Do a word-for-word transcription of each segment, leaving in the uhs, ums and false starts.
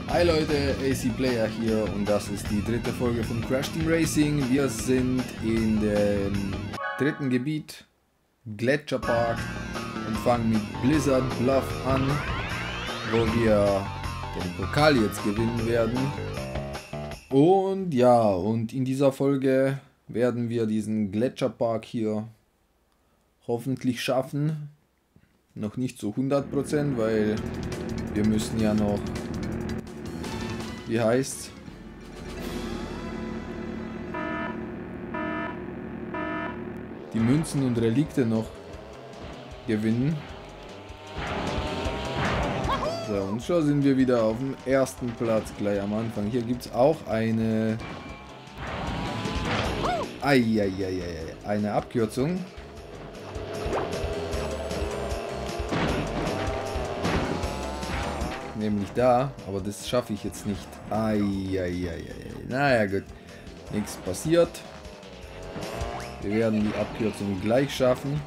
Hi Leute, A C Player hier und das ist die dritte Folge von Crash Team Racing. Wir sind in dem dritten Gebiet, Gletscherpark, und fangen mit Blizzard Bluff an, wo wir den Pokal jetzt gewinnen werden. Und ja, und in dieser Folge werden wir diesen Gletscherpark hier hoffentlich schaffen. Noch nicht zu hundert Prozent, weil wir müssen ja noch, wie heißt, die Münzen und Relikte noch gewinnen. So, und schon sind wir wieder auf dem ersten Platz gleich am Anfang. Hier gibt es auch eine Eieieiei, eine Abkürzung. Nämlich da, aber das schaffe ich jetzt nicht. Eieieiei. Naja, gut. Nichts passiert. Wir werden die Abkürzung gleich schaffen.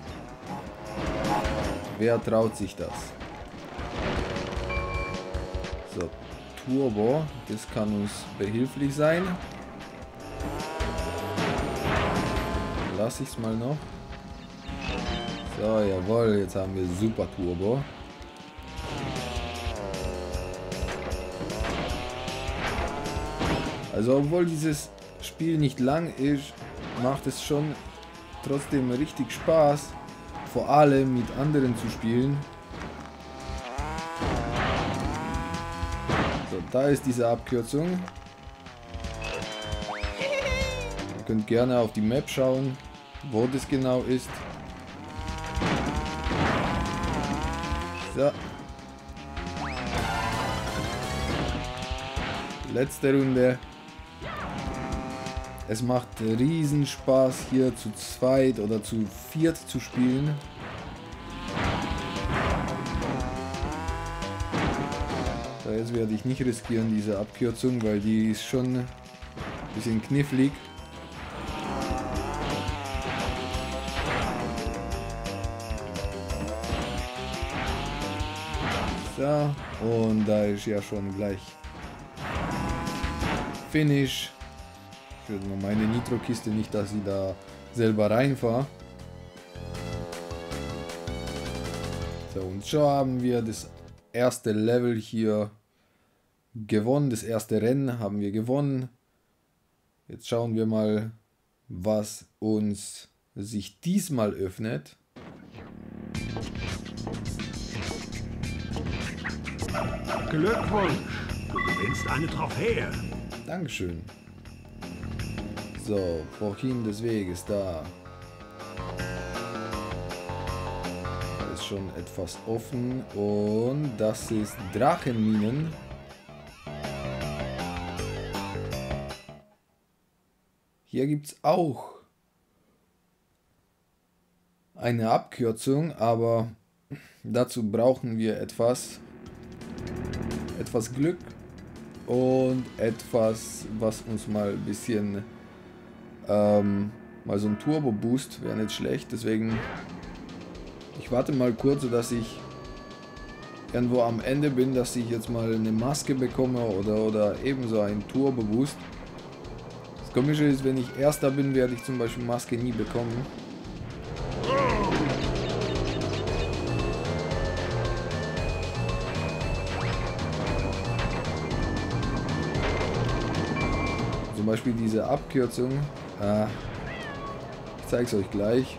Wer traut sich das? So, Turbo. Das kann uns behilflich sein. Lass ich es mal noch. So, jawohl. Jetzt haben wir Super Turbo. Also obwohl dieses Spiel nicht lang ist, macht es schon trotzdem richtig Spaß, vor allem mit anderen zu spielen. So, da ist diese Abkürzung. Ihr könnt gerne auf die Map schauen, wo das genau ist. So. Letzte Runde. Es macht riesen Spaß hier zu zweit oder zu viert zu spielen. So, jetzt werde ich nicht riskieren diese Abkürzung, weil die ist schon ein bisschen knifflig. So, und da ist ja schon gleich Finish. Ich würde nur meine Nitro-Kiste nicht, dass ich da selber reinfahre. So, und schon haben wir das erste Level hier gewonnen. Das erste Rennen haben wir gewonnen. Jetzt schauen wir mal, was uns sich diesmal öffnet. Glückwunsch! Du gewinnst eine Trophäe. Dankeschön. So, vorhin des Weges da. Da ist schon etwas offen und das ist Drachenminen. Hier gibt es auch eine Abkürzung, aber dazu brauchen wir etwas, etwas Glück und etwas, was uns mal ein bisschen Ähm, mal so ein Turbo Boost wäre nicht schlecht, deswegen ich warte mal kurz, dass ich irgendwo am Ende bin, dass ich jetzt mal eine Maske bekomme oder, oder ebenso ein Turbo Boost. Das Komische ist, wenn ich Erster bin, werde ich zum Beispiel Maske nie bekommen. Zum Beispiel diese Abkürzung. Ah, ich zeige es euch gleich.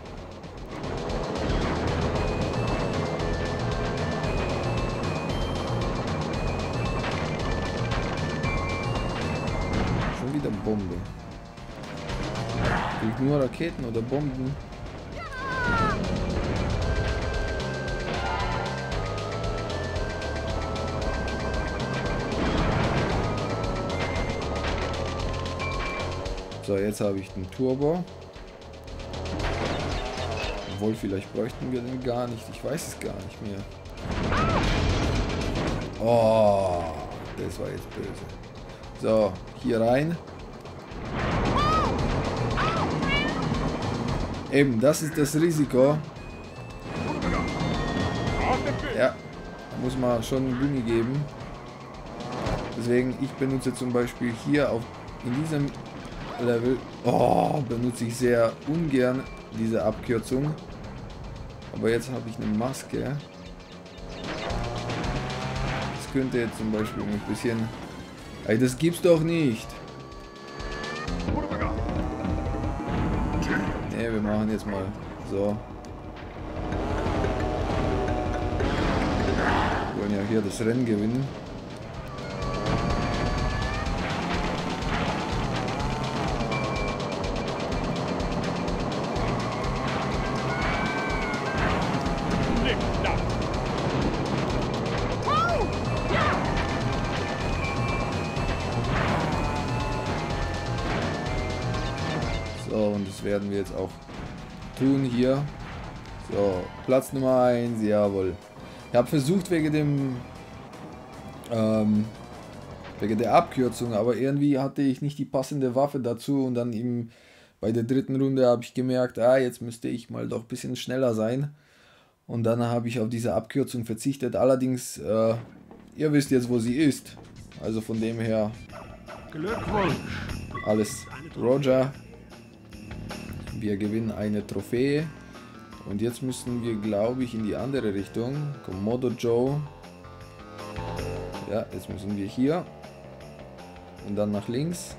Schon wieder Bombe. Krieg nur Raketen oder Bomben. So, jetzt habe ich den Turbo. Obwohl, vielleicht bräuchten wir den gar nicht. Ich weiß es gar nicht mehr. Oh, das war jetzt böse. So, hier rein. Eben, das ist das Risiko. Ja, da muss man schon Gummi geben. Deswegen, ich benutze zum Beispiel hier auf in diesem Level, oh, benutze ich sehr ungern diese Abkürzung. Aber jetzt habe ich eine Maske. Das könnte jetzt zum Beispiel ein bisschen... Ey, das gibt's doch nicht. Ne, wir machen jetzt mal so. Wir wollen ja hier das Rennen gewinnen. So, und das werden wir jetzt auch tun hier. So, Platz Nummer eins, jawohl. Ich habe versucht wegen dem ähm, wegen der Abkürzung, aber irgendwie hatte ich nicht die passende Waffe dazu und dann im, bei der dritten Runde habe ich gemerkt, ah, jetzt müsste ich mal doch ein bisschen schneller sein. Und dann habe ich auf diese Abkürzung verzichtet. Allerdings, äh, ihr wisst jetzt, wo sie ist. Also von dem her, Glückwunsch. alles Roger. Wir gewinnen eine Trophäe. Und jetzt müssen wir, glaube ich, in die andere Richtung. Komodo Joe. Ja, jetzt müssen wir hier. Und dann nach links.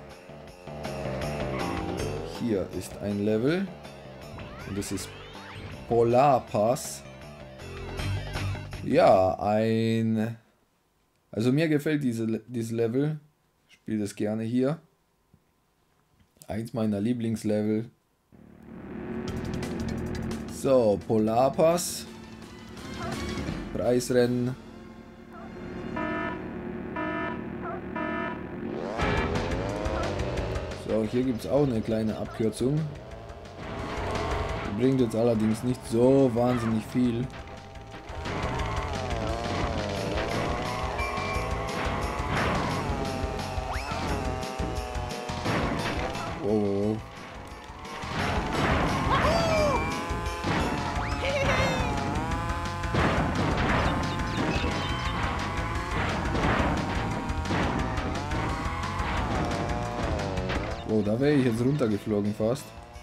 Hier ist ein Level. Und das ist Polarpass. Ja, ein... Also mir gefällt diese, dieses Level. Ich spiele das gerne hier. Eins meiner Lieblingslevel. So, Polarpass. Preisrennen. So, hier gibt es auch eine kleine Abkürzung. Die bringt jetzt allerdings nicht so wahnsinnig viel. Oh. Oh, da wäre ich jetzt runtergeflogen fast.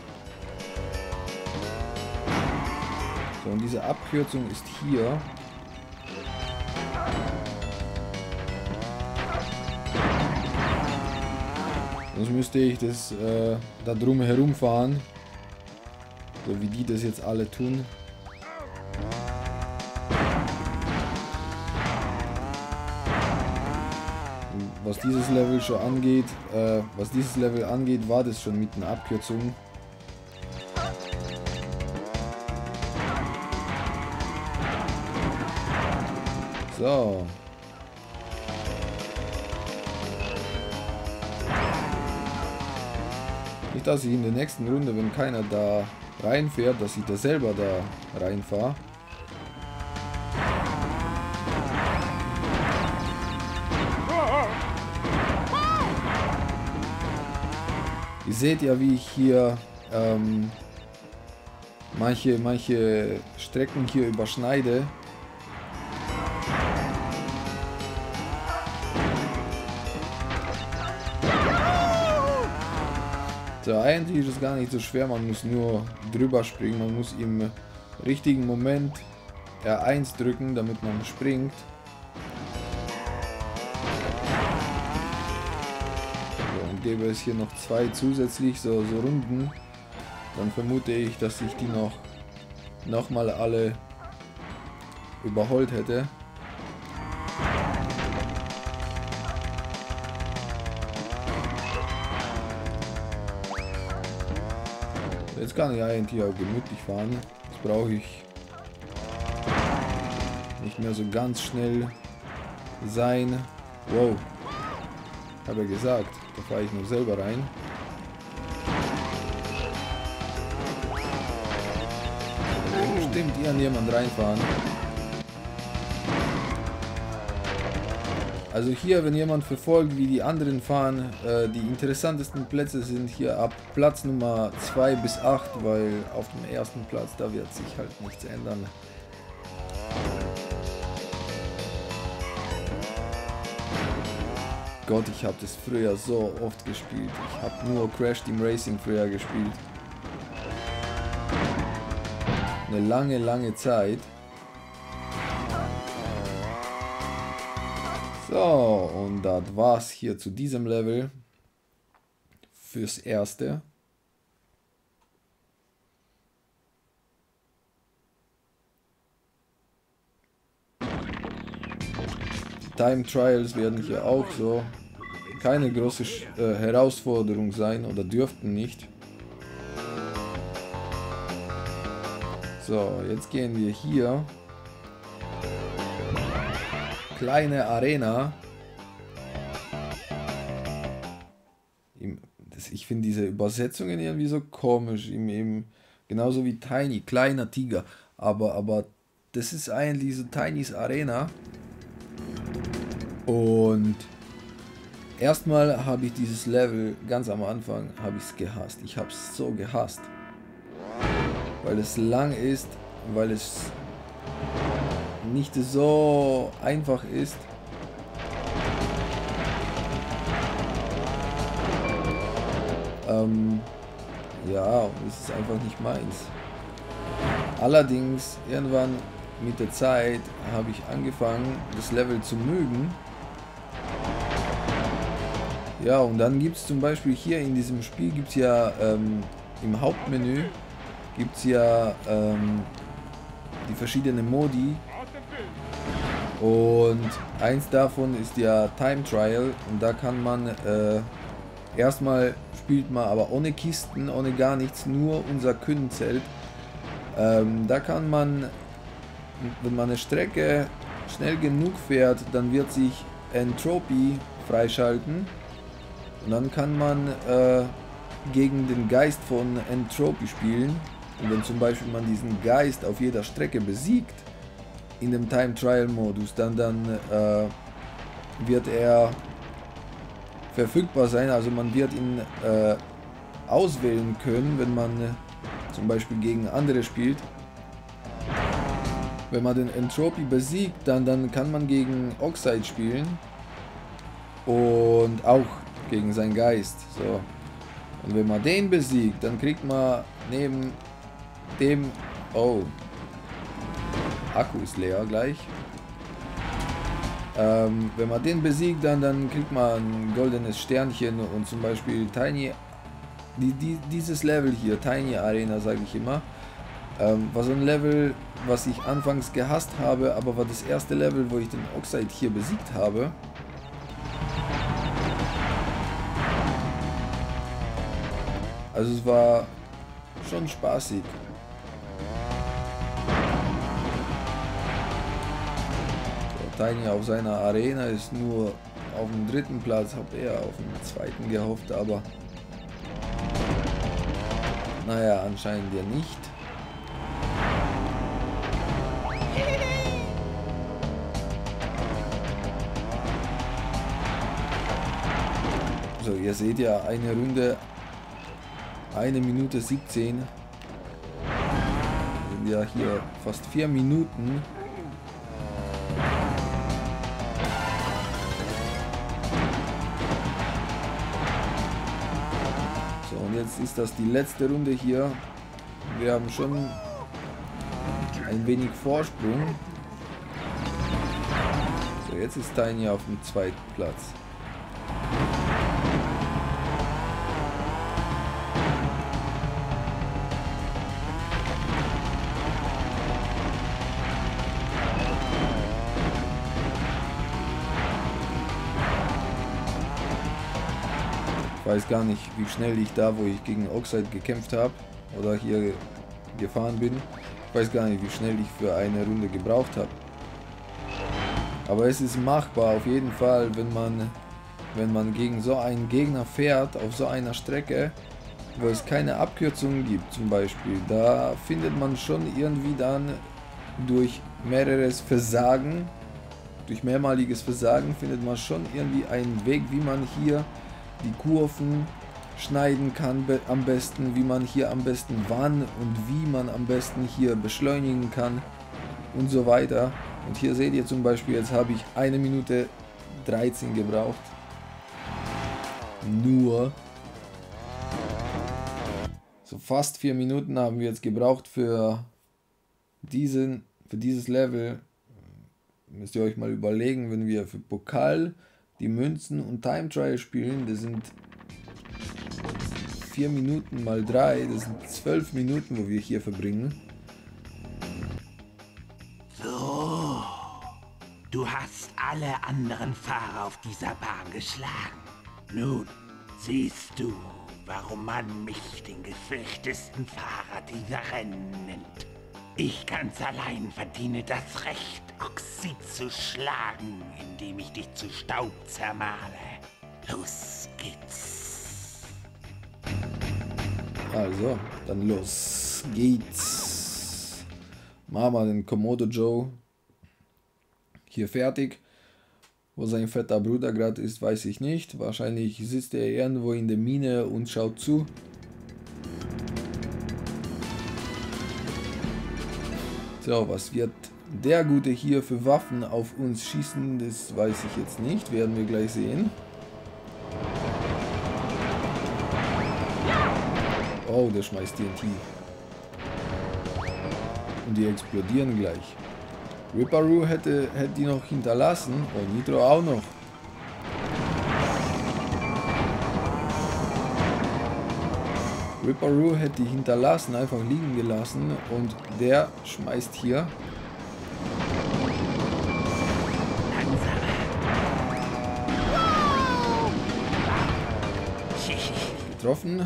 So, und diese Abkürzung ist hier. Sonst müsste ich das äh, da drum herum fahren. So wie die das jetzt alle tun. Und was dieses Level schon angeht, äh, was dieses Level angeht, war das schon mit einer Abkürzung. So. Nicht, dass ich in der nächsten Runde, wenn keiner da reinfährt, dass ich da selber da reinfahre. Ihr seht ja, wie ich hier ähm, manche, manche Strecken hier überschneide. So, eigentlich ist es gar nicht so schwer, man muss nur drüber springen, man muss im richtigen Moment R eins drücken, damit man springt. So, und gäbe es hier noch zwei zusätzlich, so, so Runden, dann vermute ich, dass ich die noch, noch mal alle überholt hätte. Jetzt kann ich eigentlich auch gemütlich fahren. Jetzt brauche ich nicht mehr so ganz schnell sein. Wow. Habe ja gesagt, da fahre ich noch selber rein. Bestimmt irgendjemand reinfahren. Also hier, wenn jemand verfolgt, wie die anderen fahren, äh, die interessantesten Plätze sind hier ab Platz Nummer zwei bis acht, weil auf dem ersten Platz, da wird sich halt nichts ändern. Gott, ich habe das früher so oft gespielt. Ich habe nur Crash Team Racing früher gespielt. Eine lange, lange Zeit. So, und das war's hier zu diesem Level. Fürs Erste. Time Trials werden hier auch so keine große äh, Herausforderung sein oder dürften nicht. So, jetzt gehen wir hier. Kleine Arena. Ich finde diese Übersetzungen irgendwie so komisch. Im, im, genauso wie Tiny, kleiner Tiger. Aber, aber das ist eigentlich so Tinys Arena. Und erstmal habe ich dieses Level ganz am Anfang habe ich es gehasst. Ich habe es so gehasst. Weil es lang ist, weil es nicht so einfach ist. Ähm, ja, es ist einfach nicht meins. Allerdings, irgendwann mit der Zeit habe ich angefangen, das Level zu mögen. Ja, und dann gibt es zum Beispiel hier in diesem Spiel, gibt es ja ähm, im Hauptmenü, gibt es ja ähm, die verschiedenen Modi. Und eins davon ist ja Time Trial. Und da kann man, äh, erstmal spielt man aber ohne Kisten, ohne gar nichts, nur unser Kühnenzelt. Ähm, da kann man, wenn man eine Strecke schnell genug fährt, dann wird sich Entropy freischalten. Und dann kann man äh, gegen den Geist von Entropy spielen. Und wenn zum Beispiel man diesen Geist auf jeder Strecke besiegt, in dem Time Trial Modus, dann, dann äh, wird er verfügbar sein. Also man wird ihn äh, auswählen können, wenn man äh, zum Beispiel gegen andere spielt. Wenn man den Entropy besiegt, dann, dann kann man gegen Oxide spielen. Und auch gegen seinen Geist. So. Und wenn man den besiegt, dann kriegt man neben dem... Oh. Akku ist leer gleich. Ähm, wenn man den besiegt, dann, dann kriegt man ein goldenes Sternchen und zum Beispiel Tiny... Die, die, dieses Level hier, Tiny Arena, sage ich immer, ähm, war so ein Level, was ich anfangs gehasst habe, aber war das erste Level, wo ich den Oxide hier besiegt habe. Also es war schon spaßig. So, Tiny auf seiner Arena ist nur auf dem dritten Platz, habe eher auf dem zweiten gehofft, aber naja, anscheinend ja nicht. So, ihr seht ja eine Runde. eine Minute siebzehn. Wir sind ja hier fast vier Minuten. So, und jetzt ist das die letzte Runde hier. Wir haben schon ein wenig Vorsprung. So, jetzt ist Tiny auf dem zweiten Platz. Ich weiß gar nicht, wie schnell ich da, wo ich gegen Oxide gekämpft habe oder hier gefahren bin, ich weiß gar nicht, wie schnell ich für eine Runde gebraucht habe. Aber es ist machbar auf jeden Fall, wenn man, wenn man gegen so einen Gegner fährt, auf so einer Strecke, wo es keine Abkürzungen gibt zum Beispiel. Da findet man schon irgendwie dann durch mehreres Versagen, durch mehrmaliges Versagen findet man schon irgendwie einen Weg, wie man hier die Kurven schneiden kann be am besten, wie man hier am besten wann und wie man am besten hier beschleunigen kann und so weiter. Und hier seht ihr zum Beispiel, jetzt habe ich eine Minute dreizehn gebraucht Nur. So fast vier Minuten haben wir jetzt gebraucht für diesen, für dieses Level. Müsst ihr euch mal überlegen, wenn wir für Pokal die Münzen und Time Trial spielen, das sind vier Minuten mal drei, das sind zwölf Minuten, wo wir hier verbringen. So, du hast alle anderen Fahrer auf dieser Bahn geschlagen. Nun siehst du, warum man mich den gefürchtesten Fahrer dieser Rennen nennt. Ich ganz allein verdiene das Recht, Oxid zu schlagen, indem ich dich zu Staub zermahle. Los geht's. Also, dann los geht's. Machen wir den Komodo Joe hier fertig. Wo sein fetter Bruder gerade ist, weiß ich nicht. Wahrscheinlich sitzt er irgendwo in der Mine und schaut zu. So, was wird der Gute hier für Waffen auf uns schießen, das weiß ich jetzt nicht. Werden wir gleich sehen. Oh, der schmeißt T N T. Und die explodieren gleich. Ripperoo hätte, hätte die noch hinterlassen. Und Nitro auch noch. Ripperoo hätte die hinterlassen, einfach liegen gelassen. Und der schmeißt hier. Getroffen.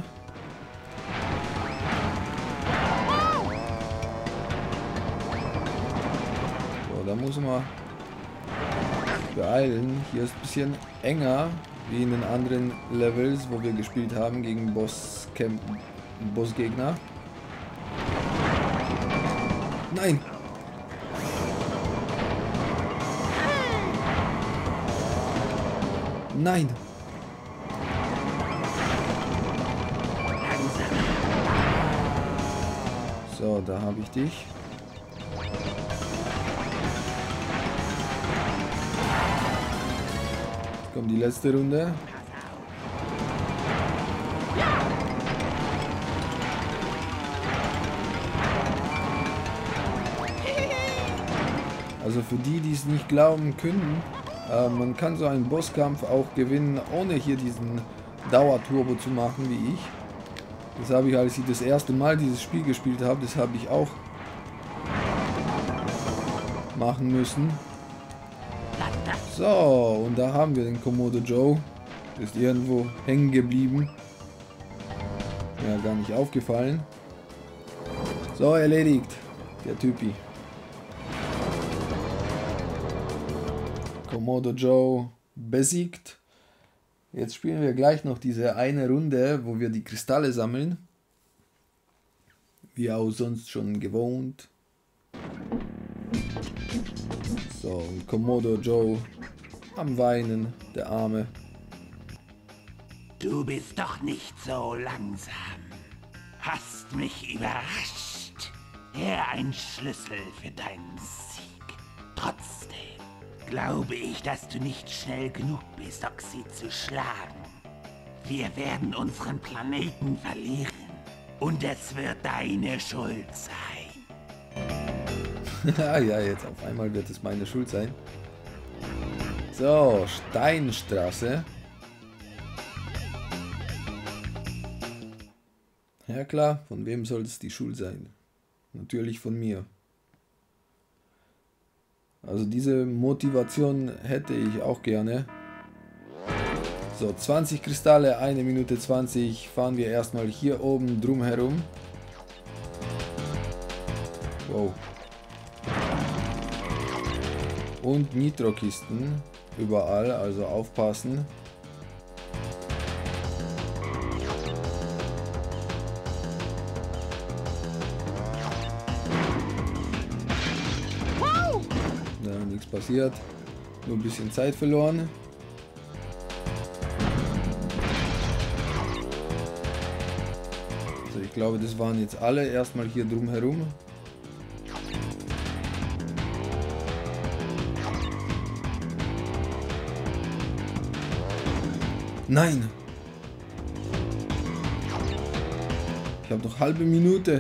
Da muss man beeilen. Hier ist ein bisschen enger wie in den anderen Levels, wo wir gespielt haben gegen Boss Camp Bossgegner. Nein! Nein! So, da habe ich dich. Kommt die letzte Runde. Also für die, die es nicht glauben können, äh, man kann so einen Bosskampf auch gewinnen, ohne hier diesen Dauerturbo zu machen wie ich. Das habe ich, als ich das erste Mal dieses Spiel gespielt habe, das habe ich auch machen müssen. So, und da haben wir den Komodo Joe. Ist irgendwo hängen geblieben. Ja, gar nicht aufgefallen. So, erledigt. Der Typi. Komodo Joe besiegt. Jetzt spielen wir gleich noch diese eine Runde, wo wir die Kristalle sammeln. Wie auch sonst schon gewohnt. So, und Komodo Joe am Weinen, der Arme. Du bist doch nicht so langsam. Hast mich überrascht. Hier ein Schlüssel für deinen Sieg. Trotzdem glaube ich, dass du nicht schnell genug bist, Oxid zu schlagen. Wir werden unseren Planeten verlieren. Und es wird deine Schuld sein. Ja, jetzt auf einmal wird es meine Schuld sein. So, Steinstraße. Ja klar, von wem soll es die Schuld sein? Natürlich von mir. Also diese Motivation hätte ich auch gerne. So, zwanzig Kristalle, eine Minute zwanzig. Fahren wir erstmal hier oben drum herum. Wow. Und Nitro-Kisten überall, also aufpassen. Ja, nichts passiert. Nur ein bisschen Zeit verloren. Also ich glaube, das waren jetzt alle erstmal hier drum herum. Nein! Ich habe noch halbe Minute.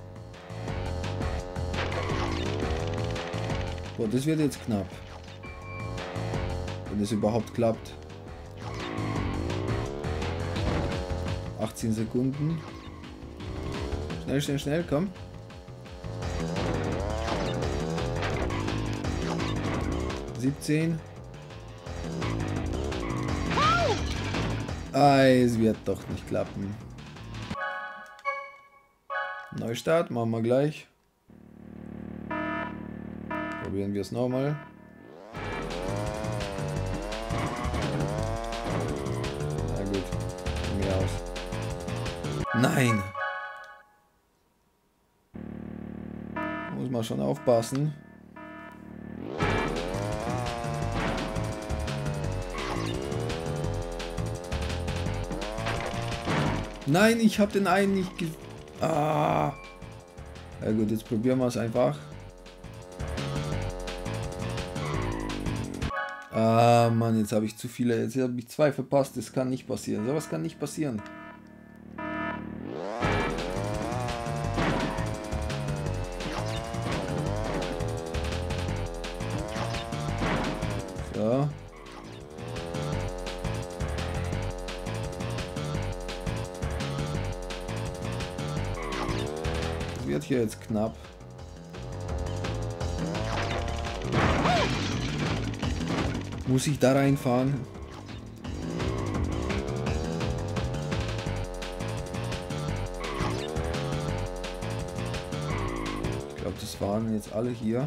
Boah, das wird jetzt knapp. Wenn es überhaupt klappt. achtzehn Sekunden. Schnell, schnell, schnell, komm. siebzehn. Ah, es wird doch nicht klappen. Neustart, machen wir gleich. Probieren wir es nochmal. Na gut, von mir aus. Nein! Muss man schon aufpassen. Nein, ich habe den einen nicht ge... Ah. Ja gut, jetzt probieren wir es einfach. Ah Mann, jetzt habe ich zu viele. Jetzt habe ich zwei verpasst. Das kann nicht passieren. Sowas kann nicht passieren. So. Wird hier jetzt knapp. Muss ich da reinfahren? Ich glaube, das waren jetzt alle hier.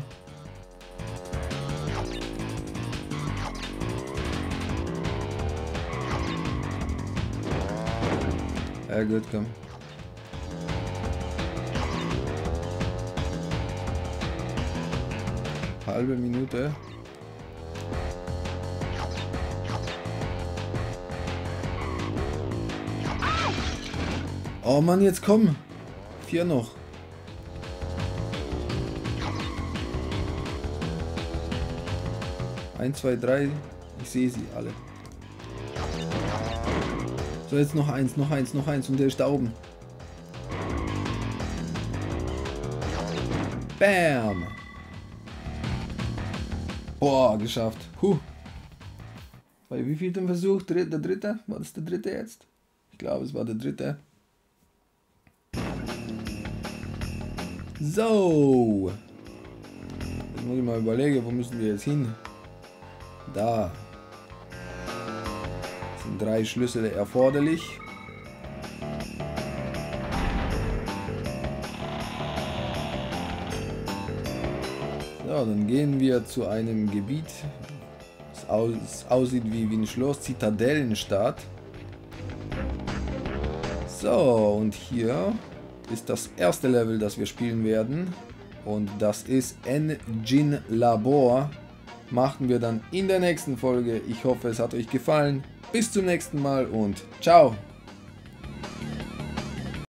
Ja gut, komm. Halbe Minute. Oh Mann, jetzt komm. Vier noch. Eins, zwei, drei. Ich sehe sie alle. So, jetzt noch eins, noch eins, noch eins und der ist da oben. Bam. Boah, geschafft. Puh. Bei wie vielten Versuch? Der dritte? War das der dritte jetzt? Ich glaube, es war der dritte. So. Jetzt muss ich mal überlegen, wo müssen wir jetzt hin? Da. Es sind drei Schlüssel erforderlich. So, dann gehen wir zu einem Gebiet, das aus, aussieht wie, wie ein Schloss, Zitadellenstadt. So, und hier ist das erste Level, das wir spielen werden. Und das ist Engine Labor. Machen wir dann in der nächsten Folge. Ich hoffe, es hat euch gefallen. Bis zum nächsten Mal und ciao!